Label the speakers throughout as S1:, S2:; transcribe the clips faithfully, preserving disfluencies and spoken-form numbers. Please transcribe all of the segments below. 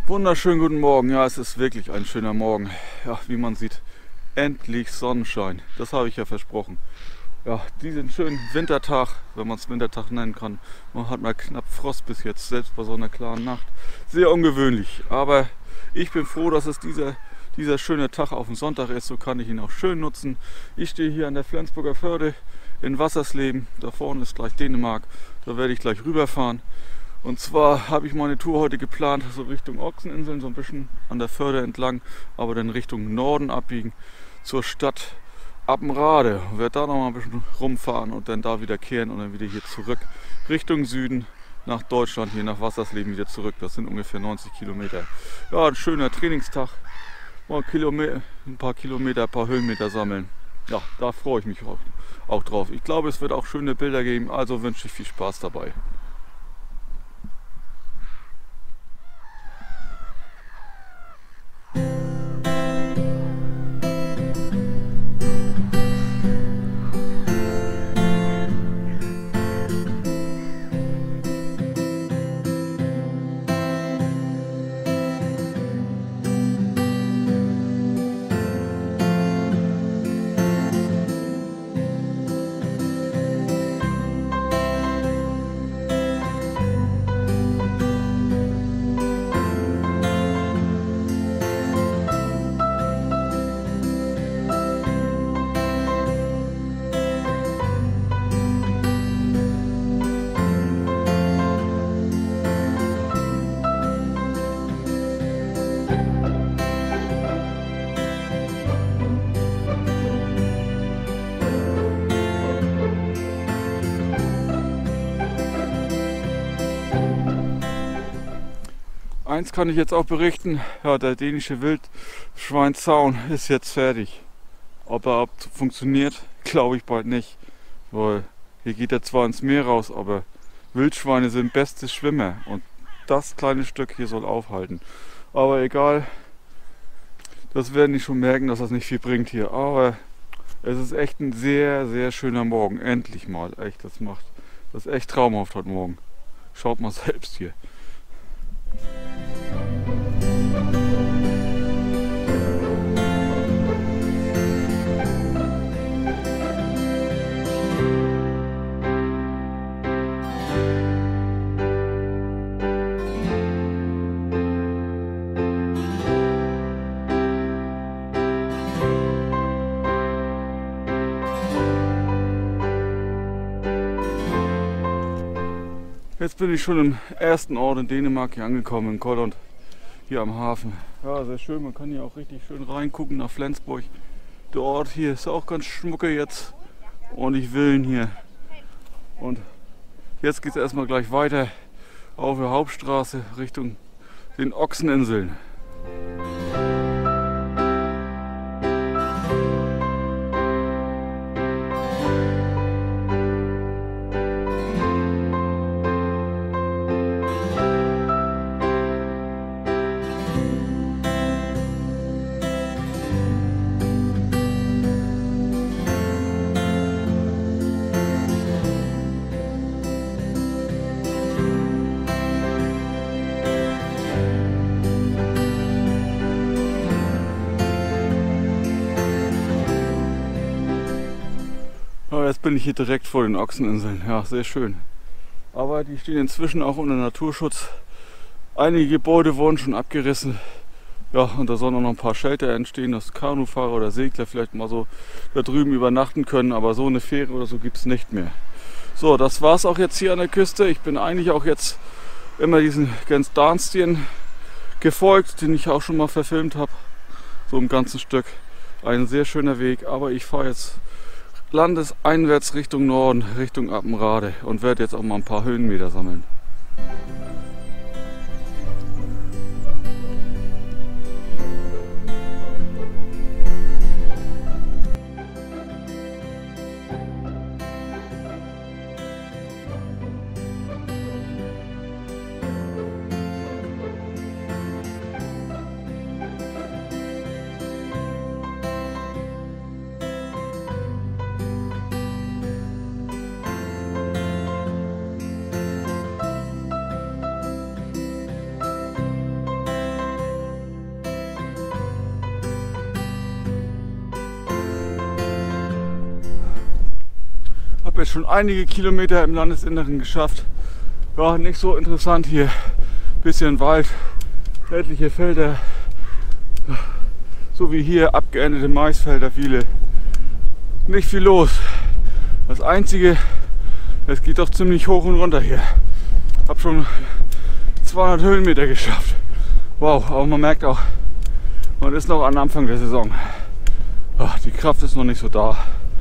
S1: Wunderschönen guten Morgen. Ja, es ist wirklich ein schöner Morgen. Ja, wie man sieht, endlich Sonnenschein. Das habe ich ja versprochen. Ja, diesen schönen Wintertag, wenn man es Wintertag nennen kann. Man hat mal knapp Frost bis jetzt, selbst bei so einer klaren Nacht. Sehr ungewöhnlich. Aber ich bin froh, dass es dieser, dieser schöne Tag auf dem Sonntag ist. So kann ich ihn auch schön nutzen. Ich stehe hier an der Flensburger Förde in Wassersleben. Da vorne ist gleich Dänemark. Da werde ich gleich rüberfahren. Und zwar habe ich meine Tour heute geplant, so Richtung Ochseninseln, so ein bisschen an der Förde entlang, aber dann Richtung Norden abbiegen zur Stadt Appenrade. Ich werde da noch mal ein bisschen rumfahren und dann da wieder kehren und dann wieder hier zurück Richtung Süden nach Deutschland, hier nach Wassersleben wieder zurück. Das sind ungefähr neunzig Kilometer. Ja, ein schöner Trainingstag. Mal Kilometer, ein paar Kilometer, ein paar Höhenmeter sammeln. Ja, da freue ich mich auch, auch drauf. Ich glaube, es wird auch schöne Bilder geben, also wünsche ich viel Spaß dabei. Eins kann ich jetzt auch berichten, ja, der dänische Wildschweinzaun ist jetzt fertig. Ob er überhaupt funktioniert, glaube ich bald nicht, weil hier geht er zwar ins Meer raus, aber Wildschweine sind beste Schwimmer und das kleine Stück hier soll aufhalten. Aber egal, das werden die schon merken, dass das nicht viel bringt hier. Aber es ist echt ein sehr, sehr schöner Morgen, endlich mal. Echt, das macht das ist echt traumhaft heute Morgen. Schaut mal selbst hier. Jetzt bin ich schon im ersten Ort in Dänemark hier angekommen, in Kollund, hier am Hafen. Ja, sehr schön, man kann hier auch richtig schön reingucken nach Flensburg. Der Ort hier ist auch ganz schmucke jetzt und ich will ihn hier. Und jetzt geht es erstmal gleich weiter auf der Hauptstraße Richtung den Ochseninseln. Jetzt bin ich hier direkt vor den Ochseninseln. Ja, sehr schön. Aber die stehen inzwischen auch unter Naturschutz. Einige Gebäude wurden schon abgerissen. Ja, und da sollen auch noch ein paar Shelter entstehen, dass Kanufahrer oder Segler vielleicht mal so da drüben übernachten können. Aber so eine Fähre oder so gibt es nicht mehr. So, das war es auch jetzt hier an der Küste. Ich bin eigentlich auch jetzt immer diesen Gens Danstien gefolgt, den ich auch schon mal verfilmt habe. So im ganzen Stück. Ein sehr schöner Weg, aber ich fahre jetzt landeseinwärts Richtung Norden, Richtung Appenrade und werde jetzt auch mal ein paar Höhenmeter sammeln. jetzt schon einige Kilometer im Landesinneren geschafft. Ja, nicht so interessant hier. Bisschen Wald, etliche Felder, so wie hier abgeerntete Maisfelder, viele. Nicht viel los. Das Einzige, es geht doch ziemlich hoch und runter hier. Hab schon zweihundert Höhenmeter geschafft. Wow, aber man merkt auch, man ist noch am Anfang der Saison. Ach, die Kraft ist noch nicht so da.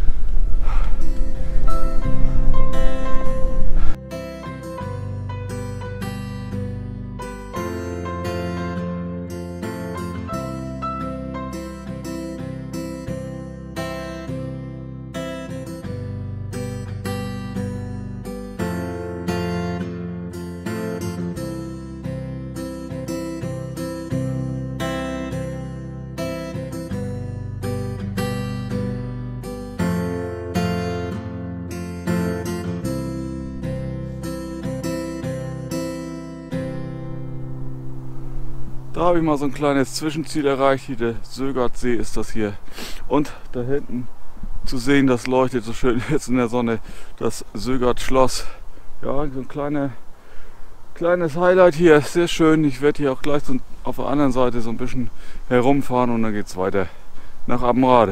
S1: Da habe ich mal so ein kleines Zwischenziel erreicht. Hier der Sögertsee ist das hier. Und da hinten zu sehen, das leuchtet so schön jetzt in der Sonne, das Sögert-Schloss. Ja, so ein kleine, kleines Highlight hier, sehr schön. Ich werde hier auch gleich so auf der anderen Seite so ein bisschen herumfahren und dann geht es weiter nach Abbenrade.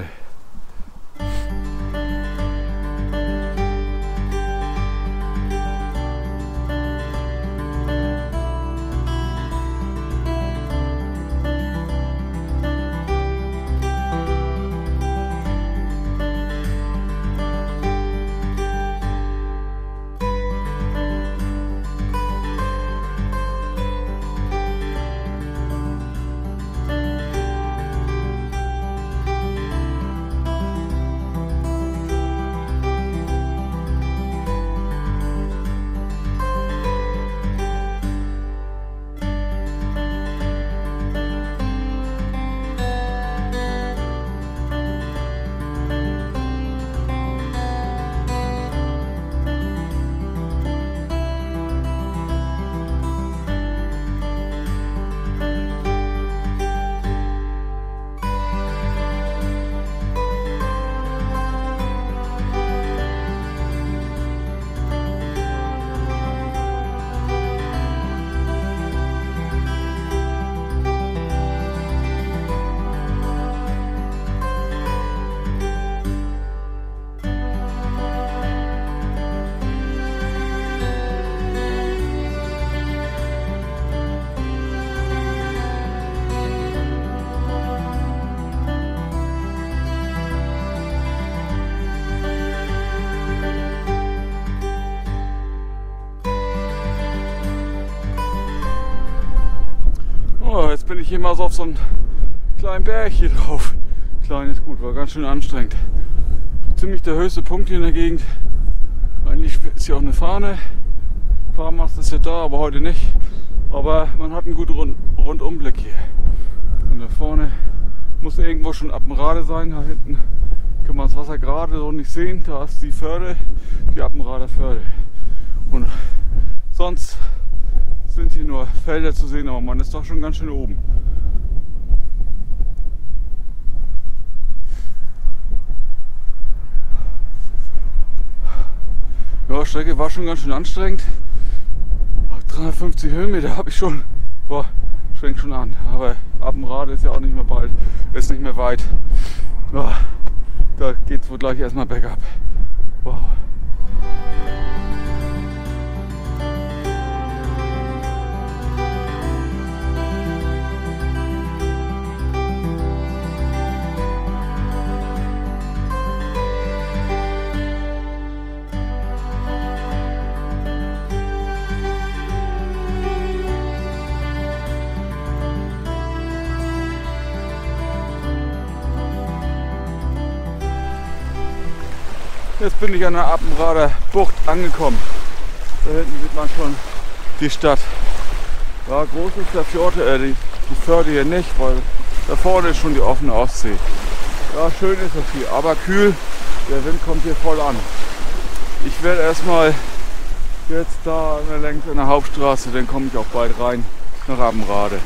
S1: Oh, jetzt bin ich hier mal so auf so einen kleinen Berg hier drauf. Klein ist gut, war ganz schön anstrengend. Ziemlich der höchste Punkt hier in der Gegend. Eigentlich ist hier auch eine Fahne. Fahrmast ist ja da, aber heute nicht. Aber man hat einen guten Rund Rundumblick hier. Und da vorne muss irgendwo schon Abbenrade sein. Da hinten kann man das Wasser gerade so nicht sehen. Da ist die Förde, die Abbenrader Förde. Und sonst sind hier nur Felder zu sehen, aber man ist doch schon ganz schön oben. Ja, die Strecke war schon ganz schön anstrengend. dreihundertfünfzig Höhenmeter habe ich schon. Boah, strengt schon an. Aber Abbenrade ist ja auch nicht mehr bald, ist nicht mehr weit. Ja, da geht es wohl gleich erstmal bergab. Wow. Jetzt bin ich an der Abbenrader Bucht angekommen. Da hinten sieht man schon die Stadt. Ja, groß ist der Fjord, äh, die, die Förde hier nicht, weil da vorne ist schon die offene Ostsee. Ja, schön ist das hier, aber kühl. Der Wind kommt hier voll an. Ich werde erstmal jetzt da längs in der Hauptstraße, dann komme ich auch bald rein nach Abbenrade.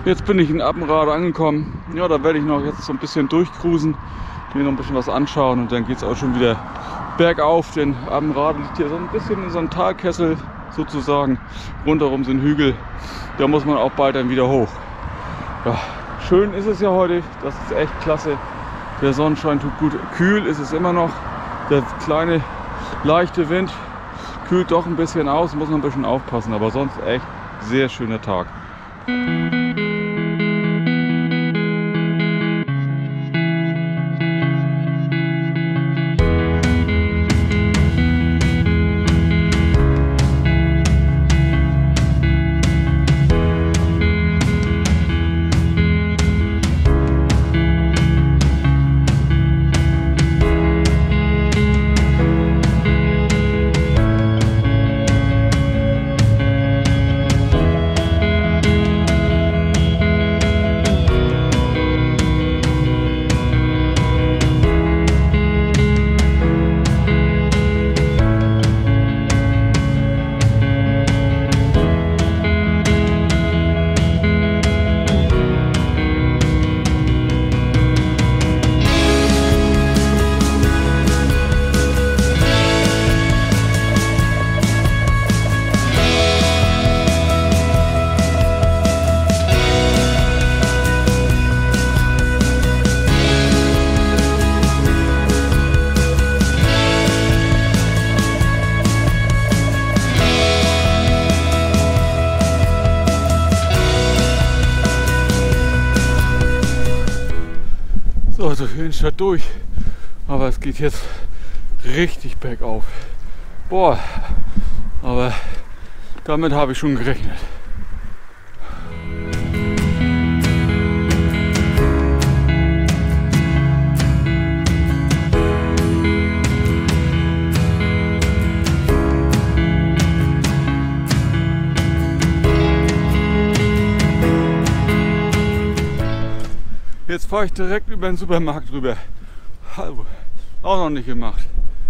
S1: Jetzt bin ich in Appenrade angekommen. Ja, da werde ich noch jetzt so ein bisschen durchcruisen, mir noch ein bisschen was anschauen und dann geht es auch schon wieder bergauf. Denn Appenrade liegt hier so ein bisschen in so einem Talkessel sozusagen. Rundherum sind Hügel. Da muss man auch bald dann wieder hoch. Ja, schön ist es ja heute. Das ist echt klasse. Der Sonnenschein tut gut. Kühl ist es immer noch. Der kleine leichte Wind kühlt doch ein bisschen aus. Muss man ein bisschen aufpassen. Aber sonst echt sehr schöner Tag. So, also für den Stadt durch, aber es geht jetzt richtig bergauf. Boah, aber damit habe ich schon gerechnet. Jetzt fahre ich direkt über den Supermarkt rüber. Hallo, auch noch nicht gemacht.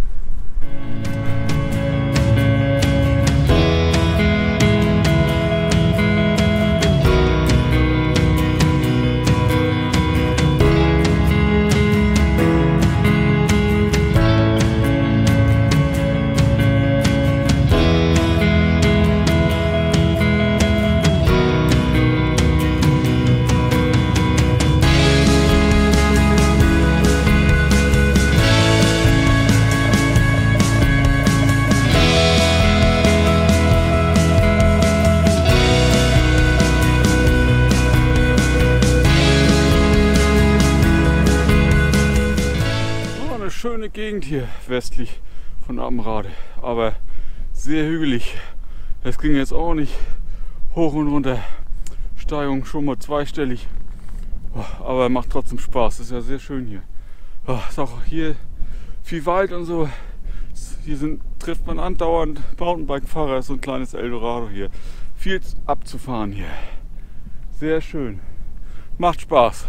S1: Schöne Gegend hier westlich von Appenrade, aber sehr hügelig. Es ging jetzt auch nicht hoch und runter. Steigung schon mal zweistellig, aber macht trotzdem Spaß. Ist ja sehr schön hier. Ist auch hier viel Wald und so. Hier sind, trifft man andauernd Mountainbike-Fahrer. So ein kleines Eldorado hier. Viel abzufahren hier. Sehr schön. Macht Spaß.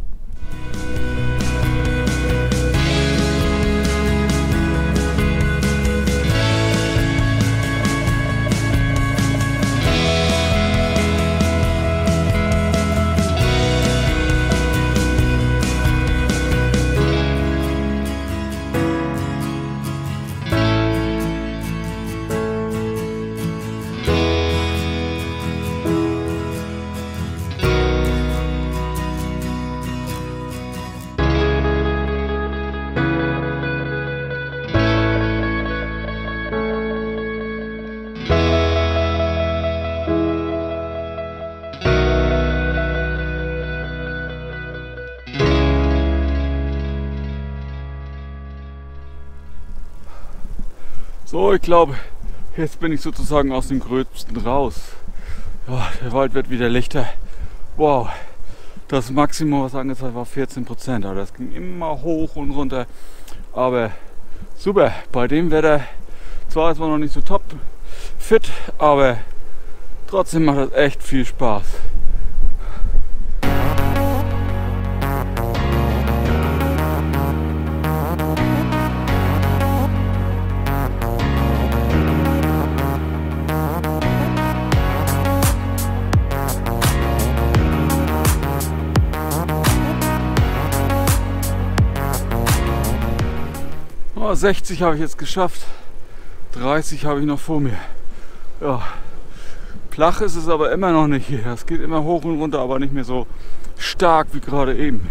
S1: So, ich glaube, jetzt bin ich sozusagen aus dem Gröbsten raus. Ja, der Wald wird wieder lichter. Wow, das Maximum, was angezeigt war, vierzehn Prozent. Aber das ging immer hoch und runter. Aber super, bei dem Wetter, zwar ist man noch nicht so top fit, aber trotzdem macht das echt viel Spaß. Oh, sechzig habe ich jetzt geschafft. dreißig habe ich noch vor mir. Ja. Flach ist es aber immer noch nicht hier. Es geht immer hoch und runter, aber nicht mehr so stark wie gerade eben.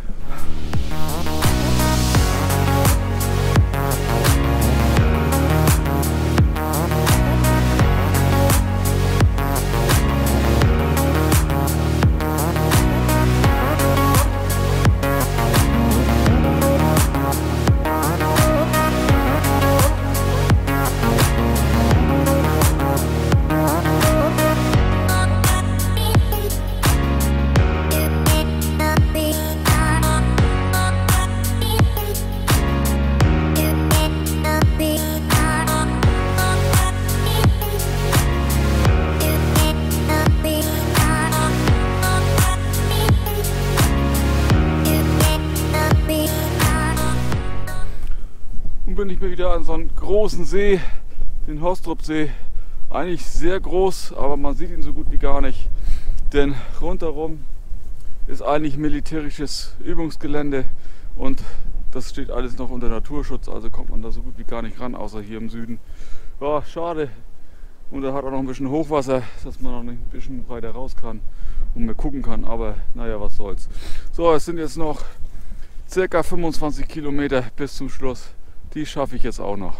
S1: Bin ich mir wieder an so einem großen See, den Hostrupsee. Eigentlich sehr groß, aber man sieht ihn so gut wie gar nicht, denn rundherum ist eigentlich militärisches Übungsgelände und das steht alles noch unter Naturschutz, also kommt man da so gut wie gar nicht ran, außer hier im Süden. Ja, schade. Und er hat auch noch ein bisschen Hochwasser, dass man noch ein bisschen weiter raus kann und mehr gucken kann, aber naja, was soll's. So, es sind jetzt noch circa fünfundzwanzig Kilometer bis zum Schluss. Die schaffe ich jetzt auch noch.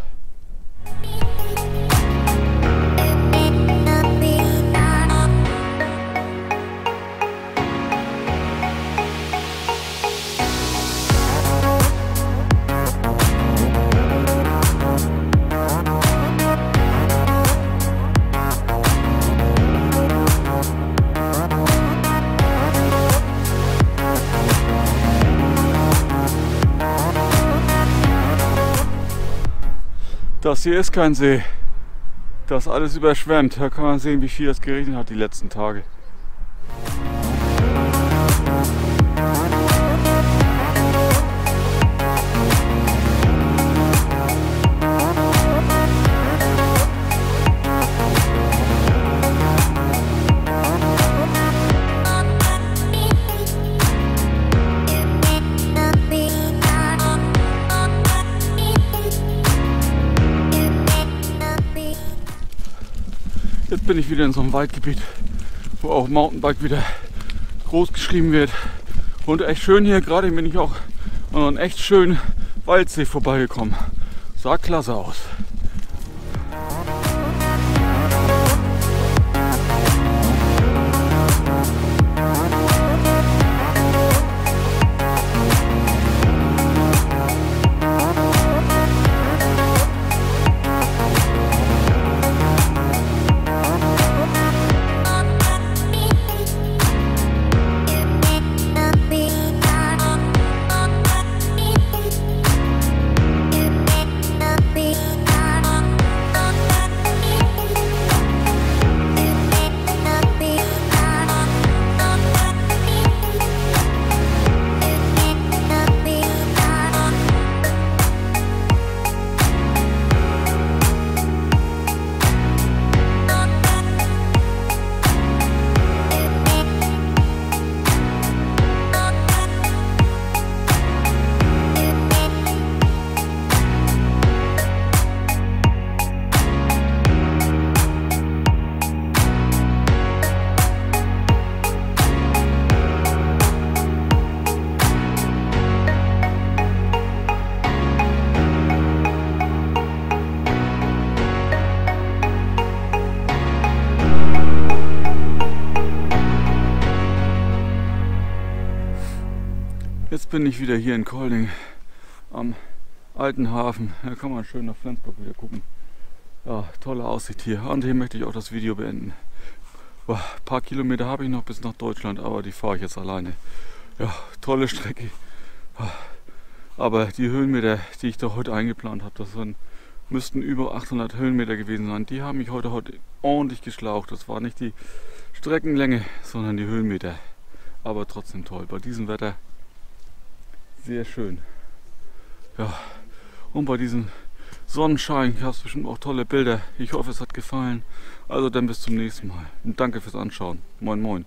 S1: Das hier ist kein See. Das ist alles überschwemmt. Da kann man sehen, wie viel es geregnet hat die letzten Tage. Jetzt bin ich wieder in so einem Waldgebiet, wo auch Mountainbike wieder groß geschrieben wird. Und echt schön hier, gerade bin ich auch an einem echt schönen Waldsee vorbeigekommen. Sah klasse aus. Jetzt bin ich wieder hier in Kolding am alten Hafen. Da kann man schön nach Flensburg wieder gucken. Ja, tolle Aussicht hier. Und hier möchte ich auch das Video beenden. Boah, ein paar Kilometer habe ich noch bis nach Deutschland, aber die fahre ich jetzt alleine. Ja, tolle Strecke. Aber die Höhenmeter, die ich da heute eingeplant habe, das sind, müssten über achthundert Höhenmeter gewesen sein. Die haben mich heute, heute ordentlich geschlaucht. Das war nicht die Streckenlänge, sondern die Höhenmeter. Aber trotzdem toll. Bei diesem Wetter sehr schön. Ja, und bei diesem Sonnenschein gab es bestimmt auch tolle Bilder. Ich hoffe, es hat gefallen. Also dann bis zum nächsten Mal. Und danke fürs Anschauen. Moin moin.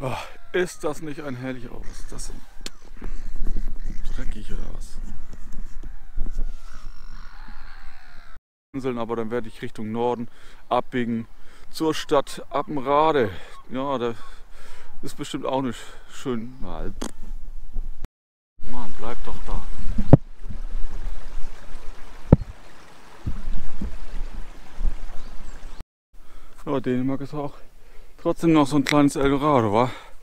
S1: Oh, ist das nicht ein herrlicher... Oh, was ist das denn? Dreckig oder was? Inseln, aber dann werde ich Richtung Norden abbiegen zur Stadt Appenrade. Ja, da ist bestimmt auch nicht schön. Mann, bleib doch da. Ja, Dänemark ist auch trotzdem noch so ein kleines Eldorado, wa?